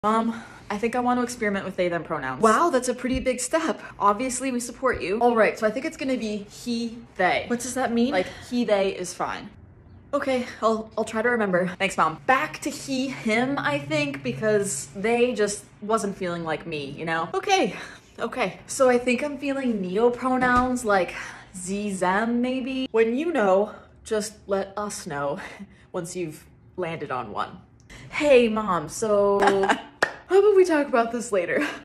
Mom, I think I want to experiment with they, them pronouns. Wow, that's a pretty big step. Obviously, we support you. All right, so I think it's gonna be he, they. What does that mean? Like, he, they is fine. Okay, I'll try to remember. Thanks, Mom. Back to he, him, I think, because they just wasn't feeling like me, you know? Okay. So I think I'm feeling neo-pronouns, like ze, them, maybe? When you know, just let us know once you've landed on one. Hey, Mom, so how about we talk about this later?